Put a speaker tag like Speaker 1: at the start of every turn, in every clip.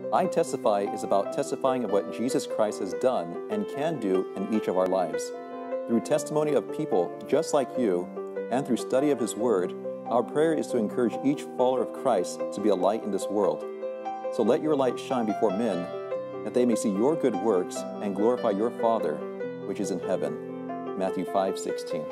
Speaker 1: iTestify is about testifying of what Jesus Christ has done and can do in each of our lives. Through testimony of people just like you, and through study of His Word, our prayer is to encourage each follower of Christ to be a light in this world. So let your light shine before men, that they may see your good works and glorify your Father, which is in heaven. Matthew 5:16.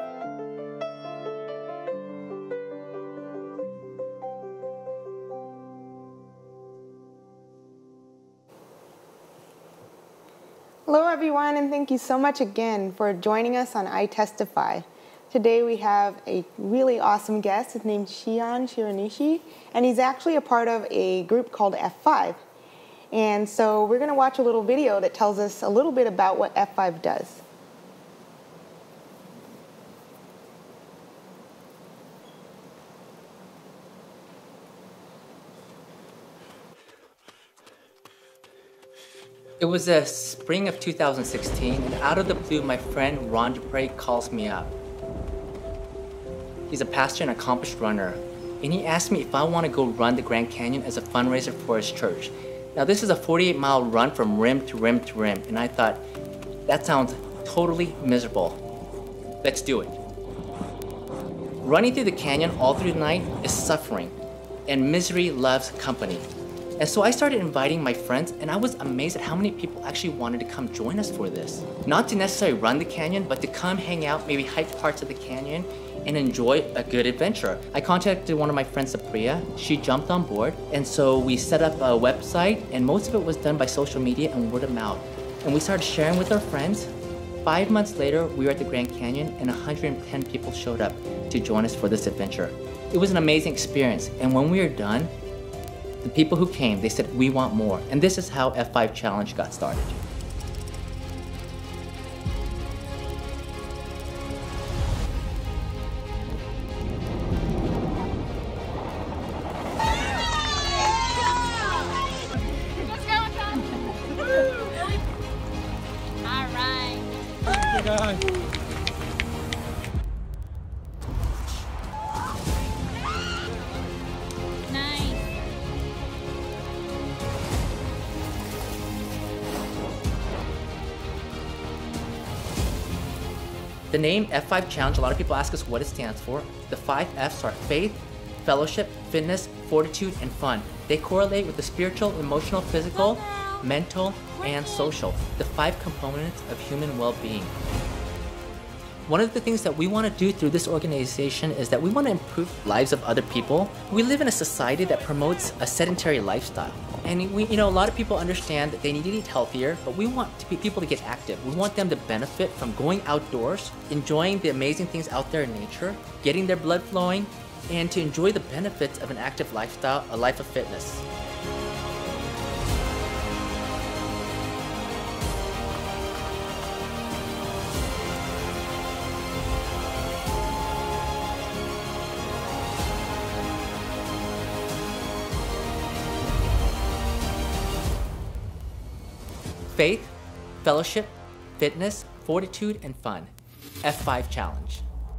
Speaker 2: Hello everyone, and thank you so much again for joining us on iTestify. Today we have a really awesome guest. His name's Shion Shironishi, and he's actually a part of a group called F5. And so we're going to watch a little video that tells us a little bit about what F5 does.
Speaker 3: It was the spring of 2016, and out of the blue, my friend Ron Dupre calls me up. He's a pastor and accomplished runner, and he asked me if I want to go run the Grand Canyon as a fundraiser for his church. Now, this is a 48-mile run from rim to rim to rim, and I thought, that sounds totally miserable. Let's do it. Running through the canyon all through the night is suffering, and misery loves company. And so I started inviting my friends, and I was amazed at how many people actually wanted to come join us for this. Not to necessarily run the canyon, but to come hang out, maybe hike parts of the canyon, and enjoy a good adventure. I contacted one of my friends, Supriya. She jumped on board, and so we set up a website, and most of it was done by social media and word of mouth. And we started sharing with our friends. 5 months later, we were at the Grand Canyon, and 110 people showed up to join us for this adventure. It was an amazing experience, and when we were done, the people who came, they said, we want more. And this is how F5 Challenge got started.
Speaker 4: All right.
Speaker 5: Good guy.
Speaker 3: The name F5 Challenge, a lot of people ask us what it stands for. The 5 F's are faith, fellowship, fitness, fortitude, and fun. They correlate with the spiritual, emotional, physical, mental, and social, the 5 components of human well-being. One of the things that we want to do through this organization is that we want to improve the lives of other people. We live in a society that promotes a sedentary lifestyle. And a lot of people understand that they need to eat healthier, but we want people to get active. We want them to benefit from going outdoors, enjoying the amazing things out there in nature, getting their blood flowing, and to enjoy the benefits of an active lifestyle, a life of fitness. Faith, fellowship, fitness, fortitude, and fun. F5 Challenge.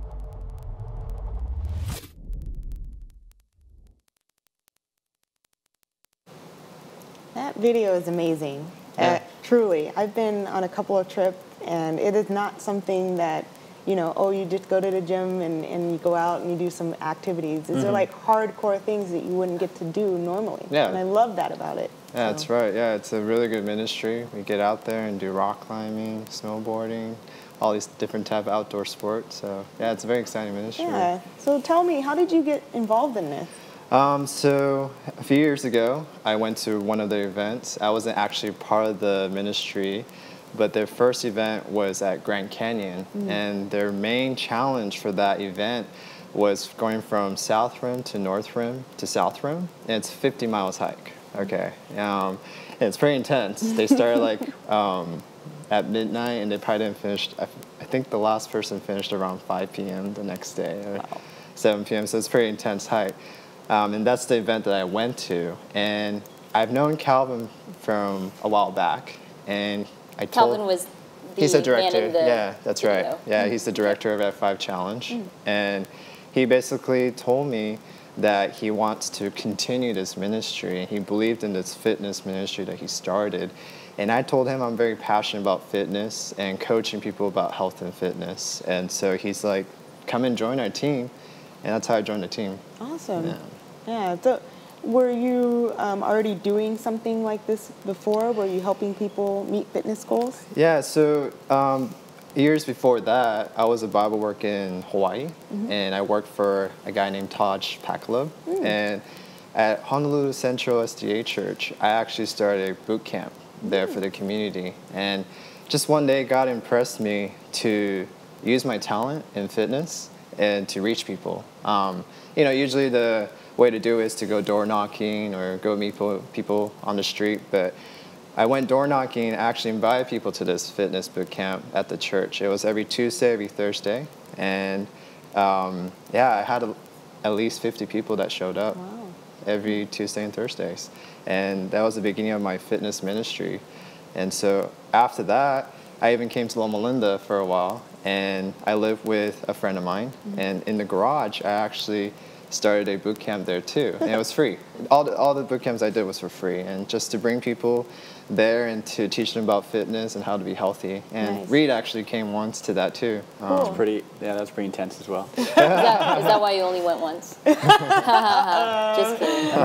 Speaker 2: That video is amazing.
Speaker 3: Yeah.
Speaker 2: Truly, I've been on a couple of trips, and it is not something that, you just go to the gym and you go out and you do some activities. These are like hardcore things that you wouldn't get to do normally.
Speaker 5: Yeah.
Speaker 2: And I love that about it.
Speaker 5: Yeah, that's right. Yeah, it's a really good ministry. We get out there and do rock climbing, snowboarding, all these different type of outdoor sports. So yeah, it's a very exciting ministry.
Speaker 2: Yeah. So tell me, how did you get involved in this?
Speaker 5: So a few years ago, I went to one of the events. I wasn't actually part of the ministry, but their first event was at Grand Canyon, and their main challenge for that event was going from South Rim to North Rim to South Rim, and it's 50 miles hike. Okay, and it's pretty intense. They started at midnight, and they probably didn't finish. I think the last person finished around 5 p.m. the next day, or 7 p.m. So it's a pretty intense hike, and that's the event that I went to. And I've known Calvin from a while back, and
Speaker 4: Calvin was
Speaker 5: he's the director.
Speaker 4: man in the
Speaker 5: Yeah, that's right.
Speaker 4: video.
Speaker 5: Yeah, he's the director of F5 Challenge, and he basically told me that he wants to continue this ministry, and he believed in this fitness ministry that he started. And I told him I'm very passionate about fitness and coaching people about health and fitness. And so he's like, come and join our team. And that's how I joined the team.
Speaker 2: Awesome. Yeah. So were you already doing something like this before? Were you helping people meet fitness goals?
Speaker 5: Yeah, so years before that, I was a Bible worker in Hawaii. And I worked for a guy named Taj Pakala. And at Honolulu Central SDA Church, I actually started a boot camp there for the community. And just one day, God impressed me to use my talent in fitness and to reach people. You know, usually the way to do it is to go door knocking or go meet people on the street, but I went door knocking and actually invited people to this fitness boot camp at the church. It was every Tuesday, every Thursday, and yeah, I had at least 50 people that showed up. Wow. Every Tuesday and Thursdays. And that was the beginning of my fitness ministry. And so after that, I even came to Loma Linda for a while, and I lived with a friend of mine. And in the garage, I actually started a boot camp there too, and it was free. All the boot camps I did was for free, and just to bring people there and to teach them about fitness and how to be healthy. And
Speaker 2: Nice.
Speaker 5: Reed actually came once to that too.
Speaker 2: Cool.
Speaker 6: That was pretty intense as well.
Speaker 4: Is that why you only went once? Just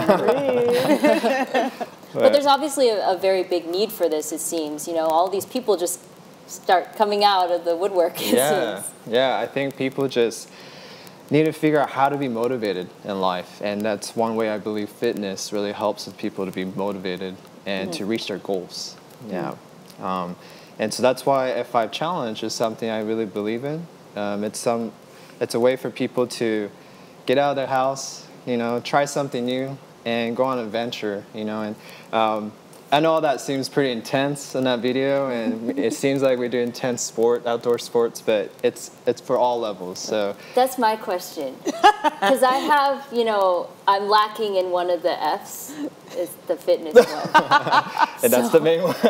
Speaker 4: kidding. But there's obviously a very big need for this, it seems. You know, all these people just start coming out of the woodwork, it seems.
Speaker 5: Yeah, I think people just need to figure out how to be motivated in life. And that's one way I believe fitness really helps with people to be motivated and to reach their goals. Yeah. And so that's why F5 Challenge is something I really believe in. It's a way for people to get out of their house, you know, try something new and go on an adventure, you know. And I know that seems pretty intense in that video, and it seems like we do intense outdoor sports, but it's for all levels. So
Speaker 4: that's my question, because I have, you know, I'm lacking in one of the F's, is the fitness one.
Speaker 5: And that's the main one.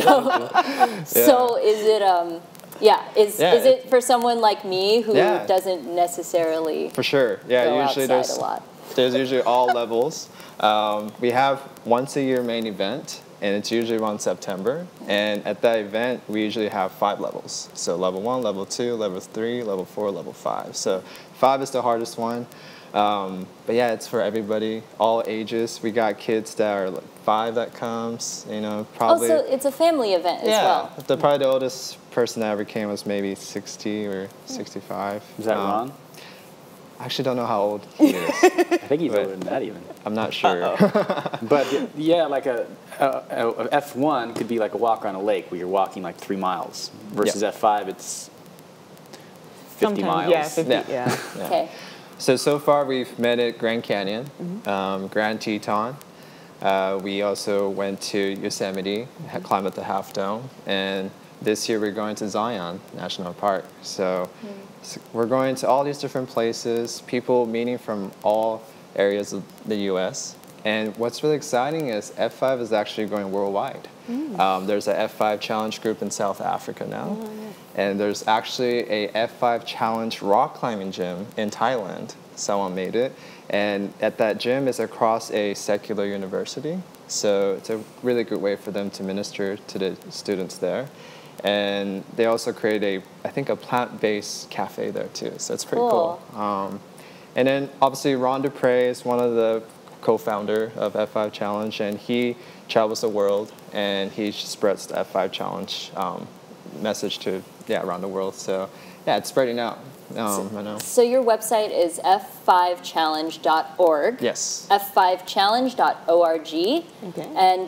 Speaker 4: So is it is it for someone like me who doesn't necessarily
Speaker 5: for sure
Speaker 4: go
Speaker 5: usually
Speaker 4: outside a lot?
Speaker 5: There's usually all levels. We have once a year main event, and it's usually around September. And at that event, we usually have 5 levels. So level 1, level 2, level 3, level 4, level 5. So 5 is the hardest one. But yeah, it's for everybody, all ages. We got kids that are like 5 that comes, you know, probably.
Speaker 4: Oh, so it's a family event as well.
Speaker 5: Yeah, probably the oldest person that ever came was maybe 60 or 65.
Speaker 6: Is that Ron?
Speaker 5: I actually don't know how old he is.
Speaker 6: I think he's older than that even.
Speaker 5: I'm not sure.
Speaker 6: But yeah, like a F1 could be like a walk around a lake where you're walking like 3 miles versus F5 it's 50 miles.
Speaker 2: Yeah, 50, yeah.
Speaker 4: Okay.
Speaker 5: So far we've met at Grand Canyon, Grand Teton. We also went to Yosemite, climbed up the Half Dome, and this year we're going to Zion National Park. So we're going to all these different places, people meeting from all areas of the U.S. And what's really exciting is F5 is actually going worldwide. There's a F5 Challenge group in South Africa now. And there's actually a F5 Challenge rock climbing gym in Thailand. Someone made it. And at that gym is across a secular university. So it's a really good way for them to minister to the students there. And they also created I think a plant-based cafe there too. So it's pretty cool. And then obviously Ron Dupre is one of the co-founder of F5 Challenge, and he travels the world and he spreads the F5 Challenge message to around the world. So yeah, it's spreading out. I know. So your website is f5challenge.org. Yes. f5challenge.org. Okay. And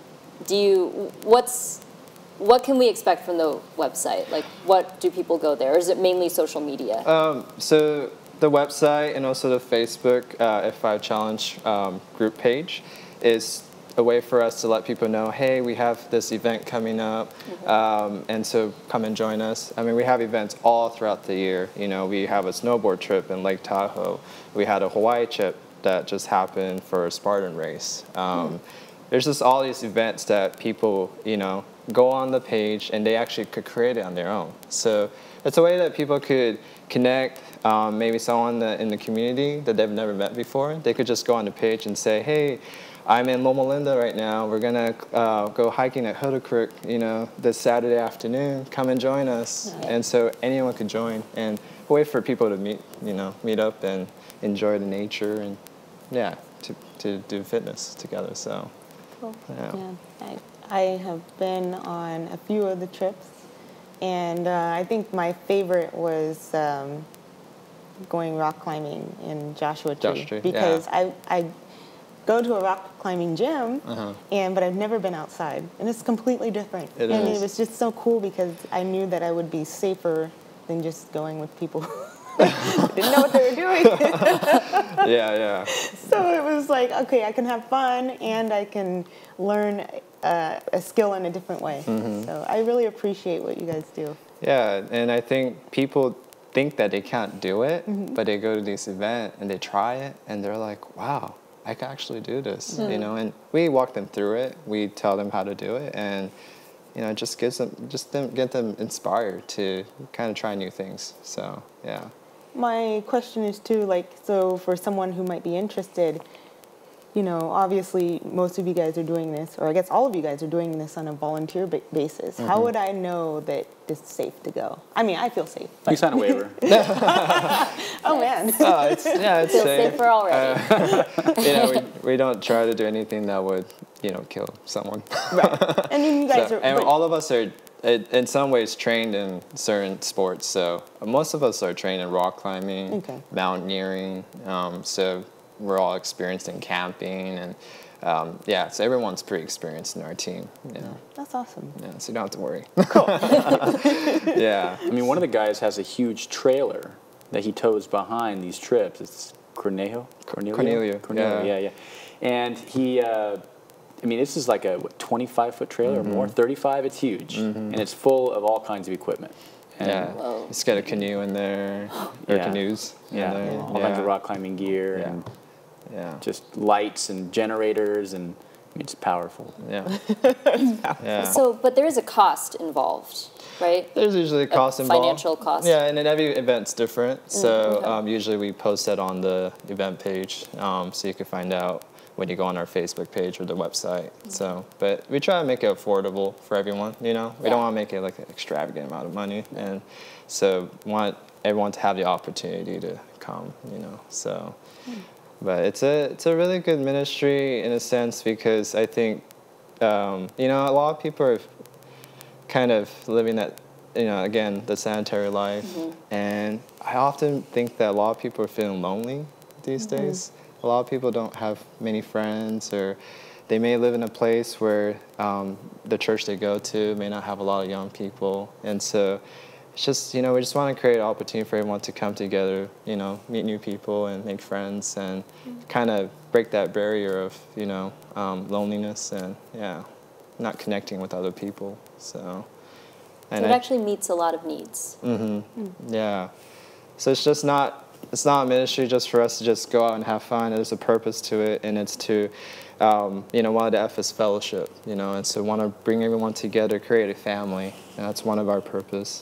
Speaker 5: what can we expect from the website? Like, what do people go there? Or is it mainly social media? So the website and also the Facebook F5 Challenge group page is a way for us to let people know, hey, we have this event coming up, and so come and join us. I mean, we have events all throughout the year. You know, we have a snowboard trip in Lake Tahoe. We had a Hawaii trip that just happened for a Spartan race. there's just all these events that people, go on the page and they actually could create it on their own. So it's a way that people could connect, maybe someone in the community that they've never met before. They could just go on the page and say, hey, I'm in Loma Linda right now. We're gonna go hiking at Hoda Creek, this Saturday afternoon. Come and join us.
Speaker 4: Yeah.
Speaker 5: And so anyone could join, and a way for people to meet up and enjoy the nature and to do fitness together. So
Speaker 4: Cool.
Speaker 5: yeah.
Speaker 2: I have been on a few of the trips, and I think my favorite was going rock climbing in Joshua Tree. Because I go to a rock climbing gym, but I've never been outside, and it's completely different. It was just so cool because I knew that I would be safer than just going with people who didn't know what they were doing.
Speaker 5: Yeah.
Speaker 2: So it was like, okay, I can have fun and I can learn a skill in a different way. So I really appreciate what you guys do.
Speaker 5: Yeah, and I think people think that they can't do it, but they go to this event and they try it, and they're like, wow, I can actually do this, and we walk them through it. We tell them how to do it, and it just get them inspired to kind of try new things. So yeah.
Speaker 2: My question is too, so for someone who might be interested, obviously most of you guys are doing this, or I guess all of you guys are doing this on a volunteer basis. How would I know that it's safe to go? I mean, I feel safe.
Speaker 6: You sign a waiver.
Speaker 2: Oh man.
Speaker 5: It's
Speaker 4: Feel
Speaker 5: safe.
Speaker 4: safer already.
Speaker 5: We don't try to do anything that would, kill someone.
Speaker 2: Right. And then you guys
Speaker 5: and all of us are, in some ways, trained in certain sports. So most of us are trained in rock climbing, mountaineering. So we're all experienced in camping, and so everyone's pretty experienced in our team.
Speaker 2: That's awesome.
Speaker 5: Yeah, so you don't have to worry.
Speaker 2: Cool.
Speaker 6: Yeah. I mean, one of the guys has a huge trailer that he tows behind these trips. It's Cornelio. Yeah. And he, this is like a 25-foot trailer or more, 35. It's huge, and it's full of all kinds of equipment. And
Speaker 5: it's got a canoe in there, or canoes.
Speaker 6: All kinds of rock climbing gear and just lights and generators, and it's powerful.
Speaker 4: So, but there is a cost involved, right?
Speaker 5: There's usually a cost involved.
Speaker 4: Financial cost.
Speaker 5: Yeah, and then every event's different. So usually we post that on the event page, so you can find out when you go on our Facebook page or the website. So, but we try to make it affordable for everyone. We don't want to make it like an extravagant amount of money, and so we want everyone to have the opportunity to come. So. But it's a really good ministry in a sense, because I think, a lot of people are kind of living that, again, the sanitary life. And I often think that a lot of people are feeling lonely these days. A lot of people don't have many friends, or they may live in a place where the church they go to may not have a lot of young people. And so it's just, we just want to create an opportunity for everyone to come together, meet new people and make friends, and kind of break that barrier of, loneliness and, not connecting with other people. So
Speaker 4: it actually meets a lot of needs.
Speaker 5: Yeah. So it's just not a ministry just for us to just go out and have fun. There's a purpose to it, and it's to, one of the F is fellowship, and so want to bring everyone together, create a family. And that's one of our purpose,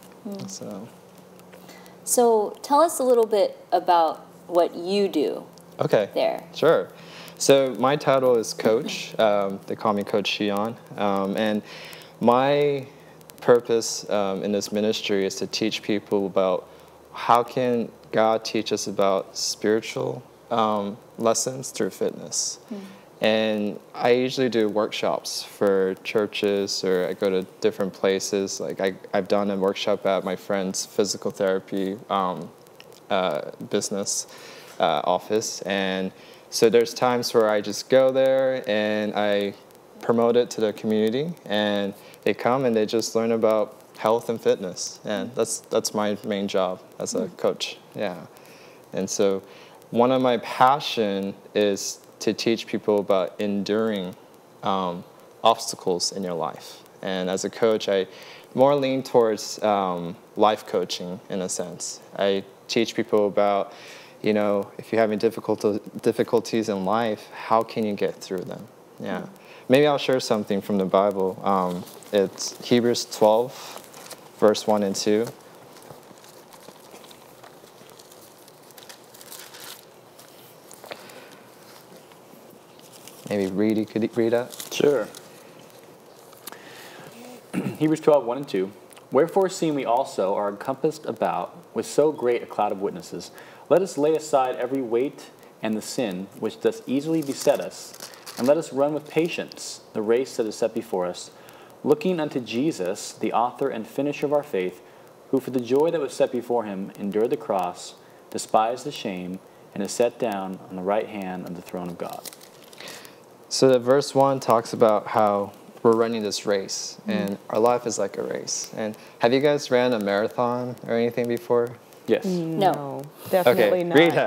Speaker 4: So tell us a little bit about what you do there.
Speaker 5: Sure. So my title is Coach. They call me Coach Shion. And my purpose in this ministry is to teach people about how can God teach us about spiritual lessons through fitness. And I usually do workshops for churches, or I go to different places. Like I've done a workshop at my friend's physical therapy business office. And so there's times where I just go there and I promote it to the community, and they come and they just learn about health and fitness. And that's my main job as a coach. And so one of my passion is to teach people about enduring obstacles in your life. And as a coach, I more lean towards life coaching in a sense. I teach people about, if you're having difficulties in life, how can you get through them? Yeah. Maybe I'll share something from the Bible. It's Hebrews 12, verse 1 and 2. Maybe Reedy could read that?
Speaker 6: Sure. Hebrews 12, 1 and 2. Wherefore, seeing we also are encompassed about with so great a cloud of witnesses, let us lay aside every weight and the sin which doth easily beset us, and let us run with patience the race that is set before us, looking unto Jesus, the author and finisher of our faith, who for the joy that was set before him endured the cross, despised the shame, and is set down on the right hand of the throne of God.
Speaker 5: So the verse 1 talks about how we're running this race, and our life is like a race. And have you guys ran a marathon or anything before?
Speaker 6: Yes.
Speaker 4: No.
Speaker 2: Definitely
Speaker 5: Okay,
Speaker 2: not.
Speaker 5: Reed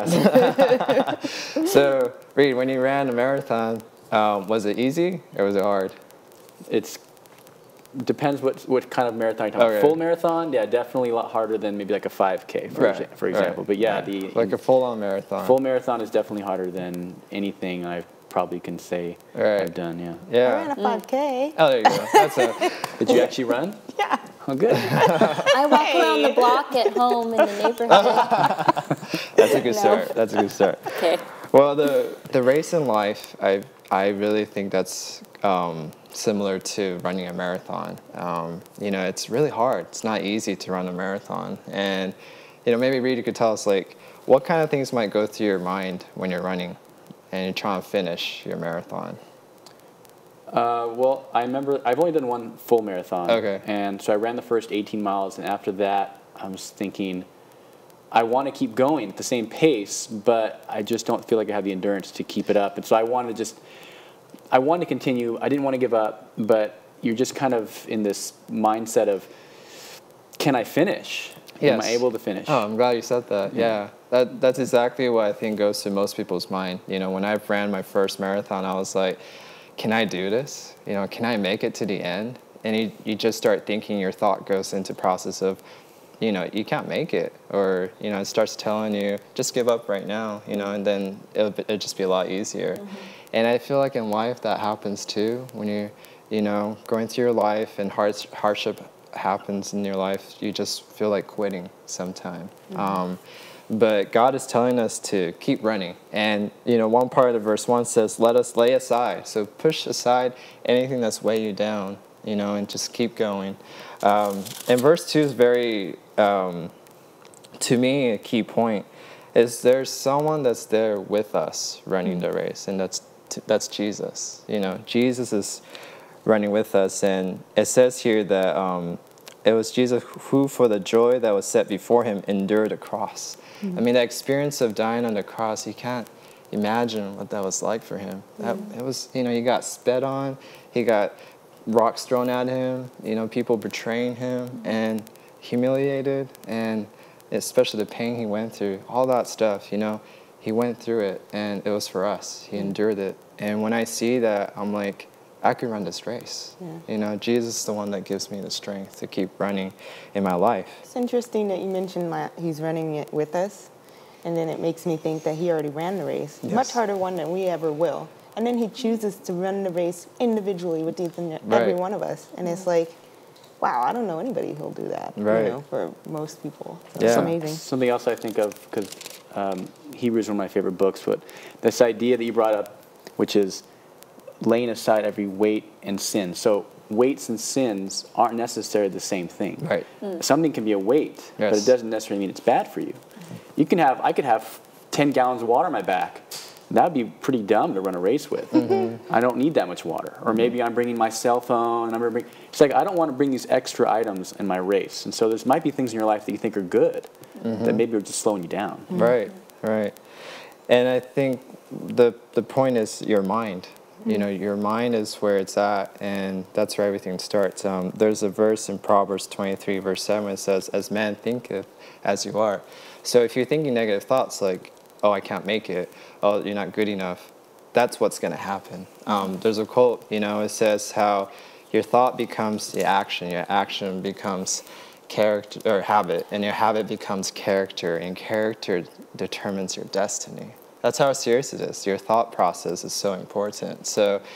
Speaker 5: has. So, Reed, when you ran a marathon, was it easy or was it hard?
Speaker 6: It depends what kind of marathon you're talking about. Full marathon, yeah, definitely a lot harder than maybe like a 5K, for example.
Speaker 5: Right.
Speaker 6: But yeah,
Speaker 5: like a full-on marathon.
Speaker 6: Full marathon is definitely harder than anything I probably can say I've done. Yeah.
Speaker 5: Yeah.
Speaker 2: I ran a 5K.
Speaker 5: Oh, there you go.
Speaker 6: Did you actually run?
Speaker 2: Yeah.
Speaker 6: Oh, good.
Speaker 4: I walk around the block at home in the neighborhood.
Speaker 5: That's a good start. That's a good start.
Speaker 4: Okay.
Speaker 5: Well, the race in life, I really think that's similar to running a marathon. You know, it's really hard. It's not easy to run a marathon. And, you know, maybe Reed could tell us, like, what kind of things might go through your mind when you're running and you're trying to finish your marathon?
Speaker 6: Well, I remember I've only done one full marathon.
Speaker 5: Okay.
Speaker 6: And so I ran the first 18 miles, and after that, I was thinking, I want to keep going at the same pace, but I just don't feel like I have the endurance to keep it up. And so I wanted to continue. I didn't want to give up, but you're just kind of in this mindset of, can I finish?
Speaker 5: Yes.
Speaker 6: Am I able to finish?
Speaker 5: Oh, I'm glad you said that. Yeah. That's exactly what I think goes through most people's mind. You know, when I ran my first marathon, I was like, can I do this? You know, can I make it to the end? And you just start thinking, your thought goes into process of, you know, you can't make it. Or, you know, it starts telling you, just give up right now, you know, and then it'll just be a lot easier. Mm-hmm. And I feel like in life that happens too. When you're, you know, going through your life and hardship happens in your life, you just feel like quitting sometime. Mm-hmm. But God is telling us to keep running. And, you know, one part of verse 1 says, let us lay aside. So push aside anything that's weighing you down, you know, and just keep going. And verse 2 is very, to me, a key point, is there's someone that's there with us running the race, and that's Jesus. You know, Jesus is running with us, and it says here that it was Jesus who, for the joy that was set before him, endured the cross. Mm-hmm. I mean, the experience of dying on the cross, you can't imagine what that was like for him. It was, you know, he got spit on, he got rocks thrown at him, you know, people betraying him and humiliated, and especially the pain he went through, all that stuff, you know, he went through it, and it was for us. He endured it. And when I see that, I'm like, I could run this race. Yeah. You know, Jesus is the one that gives me the strength to keep running in my life.
Speaker 2: It's interesting that you mentioned he's running it with us, and then it makes me think that he already ran the race. Yes. Much harder one than we ever will. And then he chooses to run the race individually with every one of us. And it's like, wow, I don't know anybody who'll do that, you know, for most people. So it's amazing.
Speaker 6: Something else I think of, because Hebrews is one of my favorite books, but this idea that you brought up, which is laying aside every weight and sin. So weights and sins aren't necessarily the same thing. Right. Something can be a weight, but it doesn't necessarily mean it's bad for you. I could have 10 gallons of water on my back. That would be pretty dumb to run a race with. Mm-hmm. I don't need that much water. Or maybe I'm bringing my cell phone. And it's like, I don't want to bring these extra items in my race. And so there might be things in your life that you think are good that maybe are just slowing you down.
Speaker 5: Mm-hmm. Right, right. And I think the point is your mind. You know, your mind is where it's at, and that's where everything starts. There's a verse in Proverbs 23, verse 7, it says, as man thinketh, as you are. So if you're thinking negative thoughts like, oh, I can't make it, oh, you're not good enough, that's what's going to happen. There's a quote, you know, it says how your thought becomes the action, your action becomes character or habit, and your habit becomes character, and character determines your destiny. That's how serious it is. Your thought process is so important. So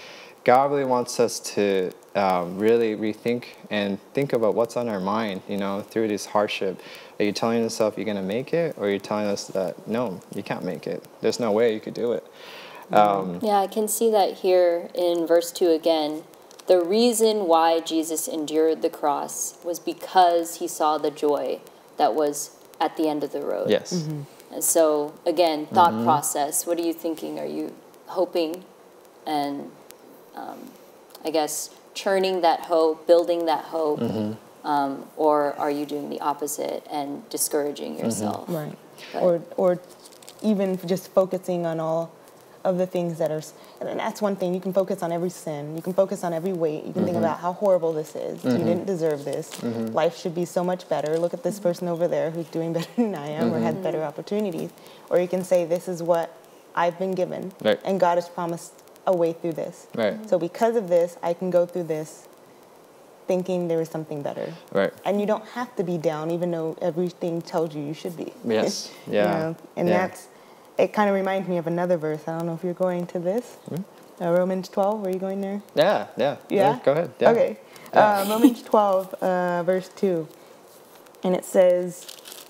Speaker 5: God really wants us to really rethink and think about what's on our mind, you know, through this hardship. Are you telling yourself you're going to make it, or are you telling us that, no, you can't make it? There's no way you could do it.
Speaker 4: Yeah, I can see that here in verse 2 again. The reason why Jesus endured the cross was because he saw the joy that was at the end of the road.
Speaker 5: Yes.
Speaker 4: And so, again, thought process. What are you thinking? Are you hoping and, I guess, churning that hope, building that hope, or are you doing the opposite and discouraging yourself?
Speaker 2: Right.
Speaker 4: But,
Speaker 2: Or even just focusing on all of the things that are, and that's one thing, you can focus on every sin, you can focus on every weight, you can think about how horrible this is, you didn't deserve this, life should be so much better, look at this person over there who's doing better than I am or had better opportunities. Or you can say, this is what I've been given,
Speaker 5: Right.
Speaker 2: and God has promised a way through this.
Speaker 5: Right.
Speaker 2: So because of this, I can go through this thinking there is something better.
Speaker 5: Right.
Speaker 2: And you don't have to be down, even though everything tells you you should be.
Speaker 5: Yes.
Speaker 2: You
Speaker 5: Yeah.
Speaker 2: know? And
Speaker 5: Yeah.
Speaker 2: that's, it kind of reminds me of another verse. I don't know if you're going to this. Romans 12, were you going there?
Speaker 5: Yeah. Yeah.
Speaker 2: Yeah?
Speaker 5: Go ahead. Yeah.
Speaker 2: Okay. Romans 12, verse 2. And it says,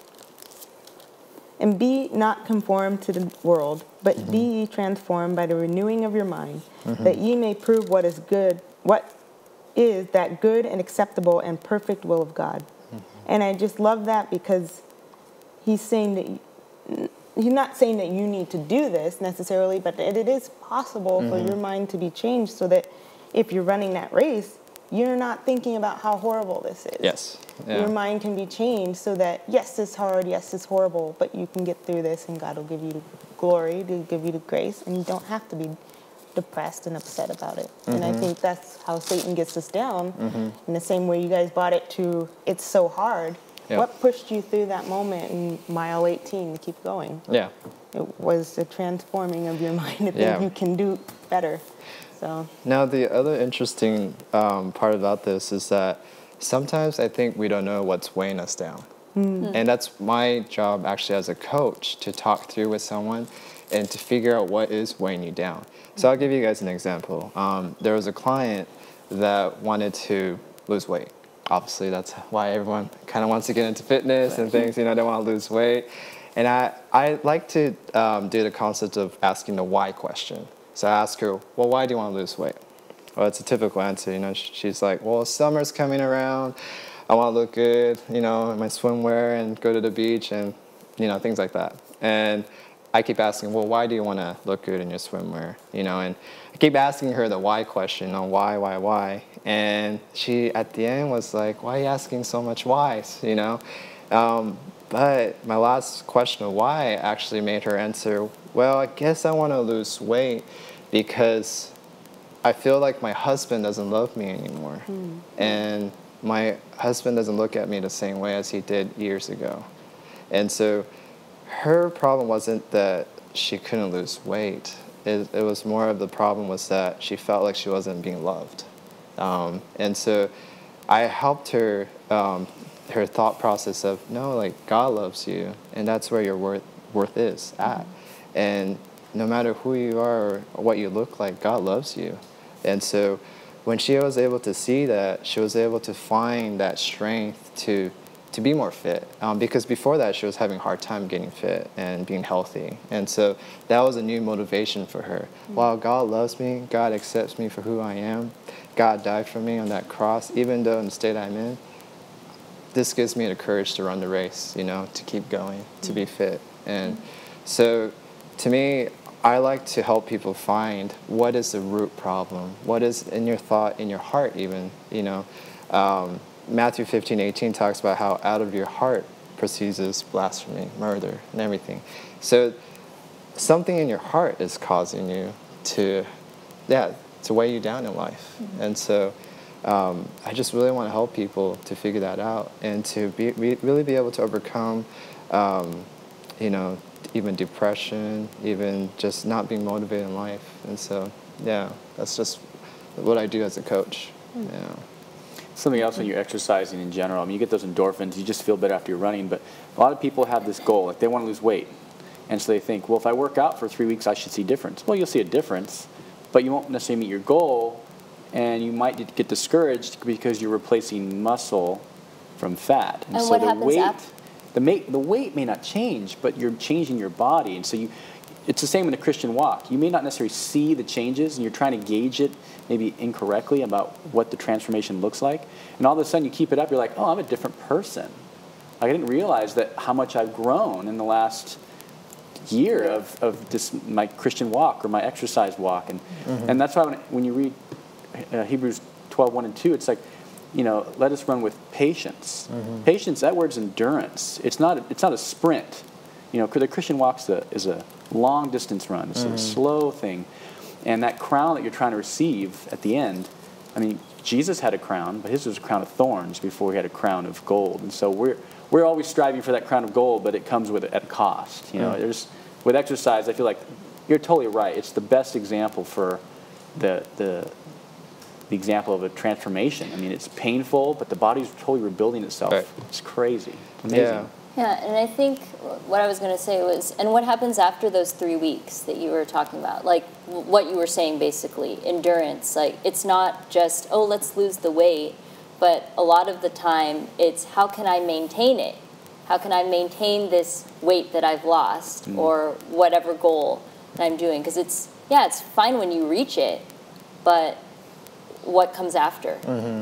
Speaker 2: and be not conformed to the world, but be ye transformed by the renewing of your mind, that ye may prove what is good, what is that good and acceptable and perfect will of God. And I just love that because he's saying that he's not saying that you need to do this necessarily, but that it is possible for your mind to be changed so that if you're running that race, you're not thinking about how horrible this is.
Speaker 5: Yes. Yeah.
Speaker 2: Your mind can be changed so that, yes, it's hard, yes, it's horrible, but you can get through this and God will give you the glory, to give you the grace, and you don't have to be depressed and upset about it. And I think that's how Satan gets us down. In the same way you guys brought it to, it's so hard.
Speaker 5: Yeah.
Speaker 2: What pushed you through that moment in mile 18 to keep going?
Speaker 5: Yeah.
Speaker 2: It was the transforming of your mind to think you can do better. So
Speaker 5: Now, the other interesting part about this is that sometimes I think we don't know what's weighing us down. And that's my job actually as a coach, to talk through with someone and to figure out what is weighing you down. So I'll give you guys an example. There was a client that wanted to lose weight. Obviously, that's why everyone kind of wants to get into fitness and things, you know, they want to lose weight. And I like to do the concept of asking the why question. So I ask her, well, why do you want to lose weight? Well, it's a typical answer, you know. She's like, well, summer's coming around. I want to look good, you know, in my swimwear and go to the beach and, you know, things like that. And I keep asking, well, why do you want to look good in your swimwear? You know, and I keep asking her the why question, on why? And she, at the end, was like, why are you asking so much whys, you know? But my last question of why actually made her answer, well, I guess I want to lose weight because I feel like my husband doesn't love me anymore. And my husband doesn't look at me the same way as he did years ago. And so her problem wasn't that she couldn't lose weight. It was more of the problem was that she felt like she wasn't being loved. And so I helped her, her thought process of, no, like God loves you, and that's where your worth is at. And no matter who you are or what you look like, God loves you. And so when she was able to see that, she was able to find that strength to be more fit. Because before that, she was having a hard time getting fit and being healthy. And so that was a new motivation for her. Wow, God loves me. God accepts me for who I am. God died for me on that cross, even though in the state I'm in. This gives me the courage to run the race, you know, to keep going, to be fit. And so to me, I like to help people find what is the root problem, what is in your thought, in your heart even, you know. Matthew 15:18 talks about how out of your heart proceeds blasphemy, murder, and everything. So something in your heart is causing you to weigh you down in life. And so I just really want to help people to figure that out and to really be able to overcome, you know, even depression, even just not being motivated in life. And so, yeah, that's just what I do as a coach. Yeah.
Speaker 6: Something else when you're exercising in general, I mean, you get those endorphins, you just feel better after you're running, but a lot of people have this goal, like they want to lose weight. And so they think, well, if I work out for 3 weeks, I should see a difference. Well, you'll see a difference, but you won't necessarily meet your goal and you might get discouraged because you're replacing muscle from fat.
Speaker 4: And so what happens after?
Speaker 6: The weight may not change, but you're changing your body. And so it's the same in a Christian walk. You may not necessarily see the changes, and you're trying to gauge it maybe incorrectly about what the transformation looks like. And all of a sudden you keep it up, you're like, oh, I'm a different person. Like, I didn't realize that how much I've grown in the last year of this, my Christian walk or my exercise walk. And that's why when you read Hebrews 12:1 and 2, it's like, let us run with patience. Patience, that word's endurance. It's not a sprint. Because the Christian walk is a long distance run. It's a slow thing. And that crown that you're trying to receive at the end, I mean, Jesus had a crown, but his was a crown of thorns before he had a crown of gold. And so we're always striving for that crown of gold, but it comes at a cost. With exercise, I feel like you're totally right. It's the best example for the example of a transformation. I mean, it's painful, but the body's totally rebuilding itself.
Speaker 5: Right.
Speaker 6: It's crazy. Amazing.
Speaker 4: Yeah, and I think what I was going to say was, and what happens after those 3 weeks that you were talking about, like what you were saying basically, endurance, like it's not just, oh, let's lose the weight, but a lot of the time it's how can I maintain it? How can I maintain this weight that I've lost or whatever goal that I'm doing? Because it's fine when you reach it, but what comes after?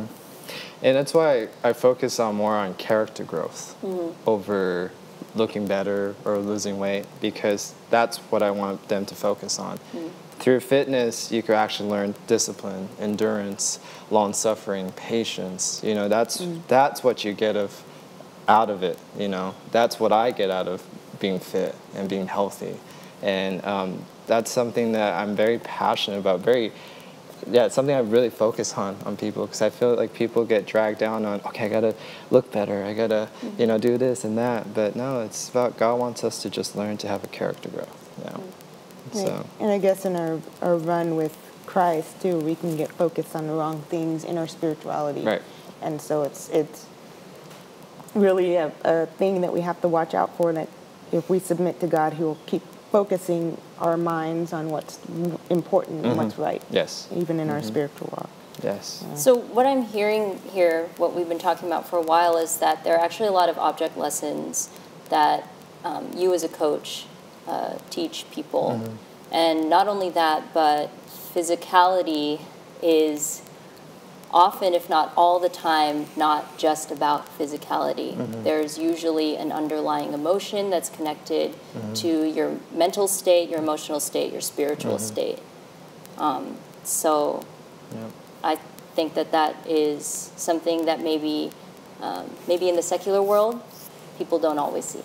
Speaker 5: And that's why I focus more on character growth over looking better or losing weight, because that's what I want them to focus on. Through fitness, you can actually learn discipline, endurance, long-suffering, patience. That's what you get out of it. That's what I get out of being fit and being healthy. And that's something that I'm very passionate about, it's something I really focus on people, because I feel like people get dragged down on, okay, I gotta look better, I gotta, do this and that. But no, it's about God wants us to just learn to have a character growth. So.
Speaker 2: And I guess in our run with Christ too, we can get focused on the wrong things in our spirituality.
Speaker 5: Right.
Speaker 2: And so it's really a thing that we have to watch out for, that if we submit to God, he will keep focusing our minds on what's important and what's right.
Speaker 5: Yes.
Speaker 2: Even in our spiritual walk.
Speaker 5: Yes.
Speaker 4: So what I'm hearing here, what we've been talking about for a while, is that there are actually a lot of object lessons that you as a coach teach people. And not only that, but physicality is often, if not all the time, not just about physicality. There's usually an underlying emotion that's connected to your mental state, your emotional state, your spiritual state. I think that is something that maybe in the secular world, people don't always see.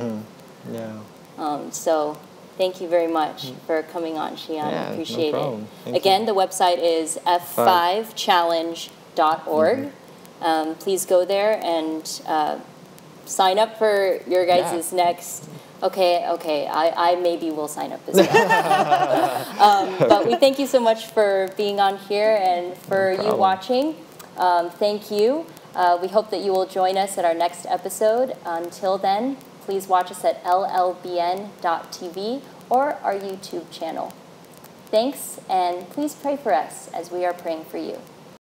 Speaker 4: So thank you very much for coming on, Shion. I appreciate it. Again, the website is f5challenge.org. Please go there and sign up for your guys' next. Okay, I maybe will sign up as well. But we thank you so much for being on here, and for you watching. Thank you. We hope that you will join us at our next episode. Until then, please watch us at LLBN.tv or our YouTube channel. Thanks, and please pray for us as we are praying for you.